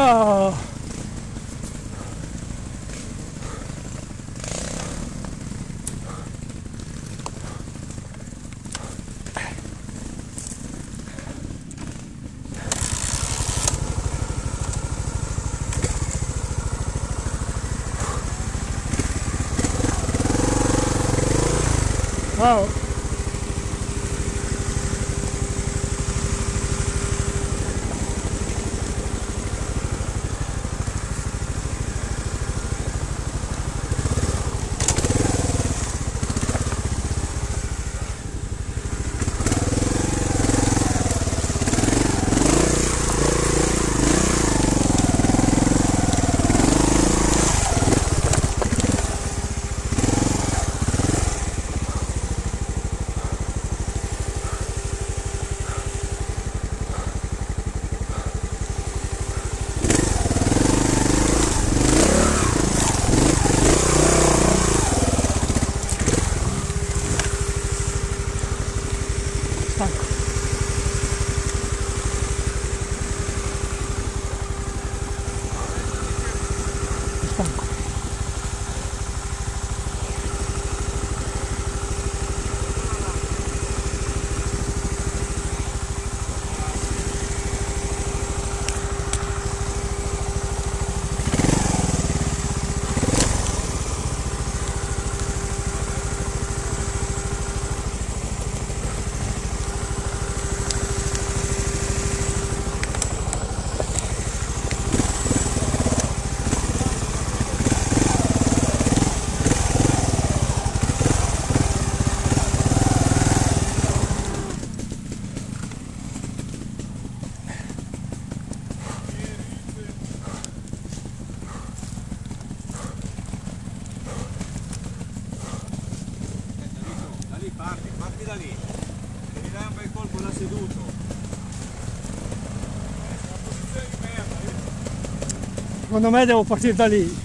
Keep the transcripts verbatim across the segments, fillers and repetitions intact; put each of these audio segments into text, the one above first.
Oh. Wow. Stanco. Stanco. Parti, parti da lì, devi dare un bel colpo da seduto. È una posizione di merda. Secondo me devo partire da lì.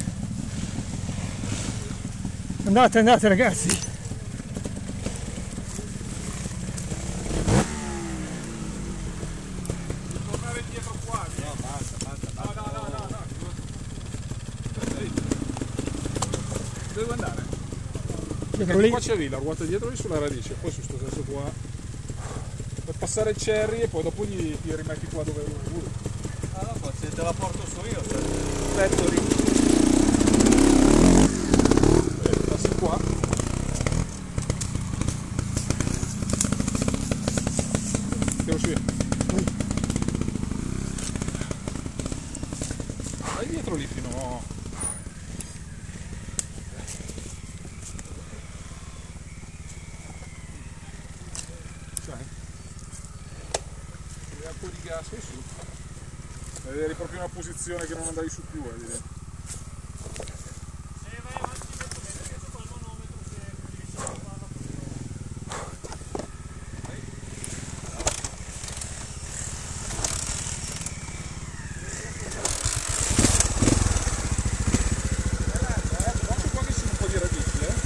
Andate, andate ragazzi. Devi tornare indietro qua. No, basta, basta, basta. No, no, no, no, no. Devo andare. Dietro lì. Qua c'è lì, la ruota dietro lì sulla radice, poi su sto senso qua. Per passare il cherry e poi dopo gli, gli rimetti qua dove vuoi. Ah no, ma se te la porto su io, cioè. Petto lì. E passi qua. Tiro su io. Vai dietro lì fino. Un po' di gas e su, eri proprio in una posizione che non andavi su più, eh, direi. Se vai avanti lentamente sotto il manometro, se riesci a farlo qua che sono un po' di radici, eh.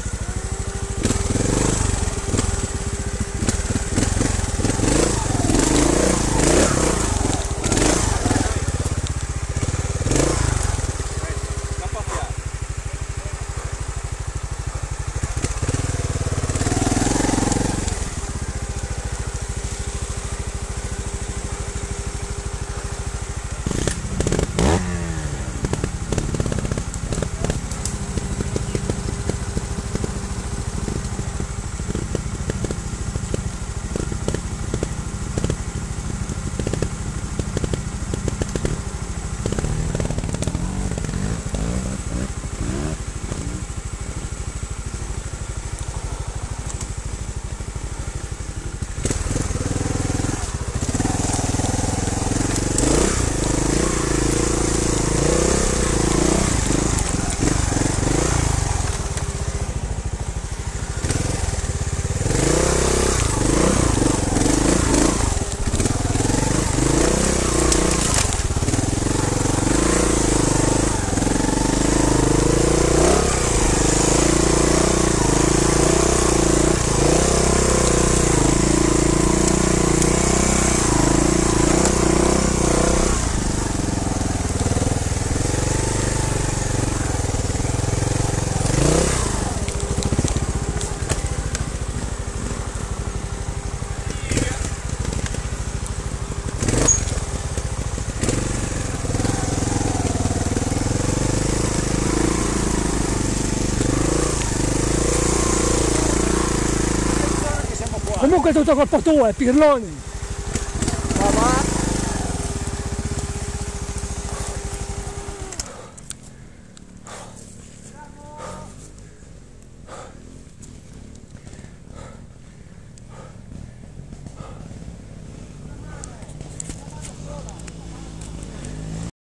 buco è tutto colpa tua, Pirloni.